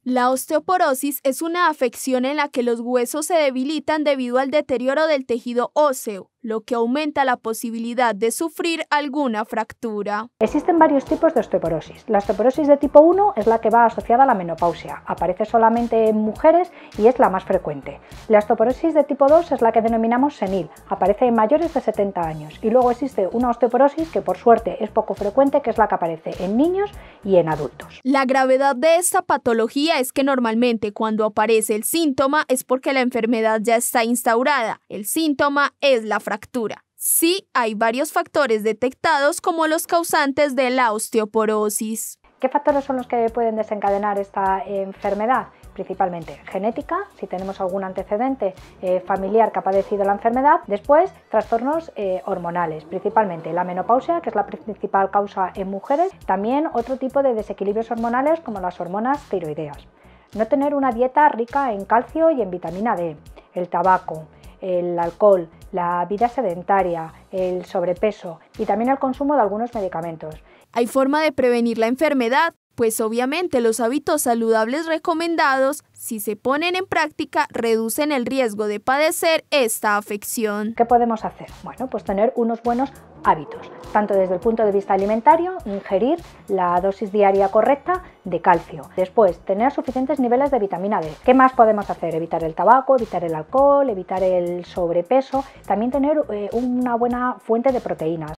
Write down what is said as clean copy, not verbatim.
La osteoporosis es una afección en la que los huesos se debilitan debido al deterioro del tejido óseo, lo que aumenta la posibilidad de sufrir alguna fractura. Existen varios tipos de osteoporosis. La osteoporosis de tipo 1 es la que va asociada a la menopausia, aparece solamente en mujeres y es la más frecuente. La osteoporosis de tipo 2 es la que denominamos senil, aparece en mayores de 70 años. Y luego existe una osteoporosis que por suerte es poco frecuente, que es la que aparece en niños y en adultos. La gravedad de esta patología es que normalmente cuando aparece el síntoma es porque la enfermedad ya está instaurada. El síntoma es la fractura. Sí, hay varios factores detectados como los causantes de la osteoporosis. ¿Qué factores son los que pueden desencadenar esta enfermedad? Principalmente genética, si tenemos algún antecedente familiar que ha padecido la enfermedad. Después, trastornos hormonales, principalmente la menopausia, que es la principal causa en mujeres. También otro tipo de desequilibrios hormonales como las hormonas tiroideas. No tener una dieta rica en calcio y en vitamina D, el tabaco, el alcohol, la vida sedentaria, el sobrepeso y también el consumo de algunos medicamentos. ¿Hay forma de prevenir la enfermedad? Pues obviamente los hábitos saludables recomendados, si se ponen en práctica, reducen el riesgo de padecer esta afección. ¿Qué podemos hacer? Bueno, pues tener unos buenos hábitos, tanto desde el punto de vista alimentario, ingerir la dosis diaria correcta de calcio. Después, tener suficientes niveles de vitamina D. ¿Qué más podemos hacer? Evitar el tabaco, evitar el alcohol, evitar el sobrepeso, también tener una buena fuente de proteínas.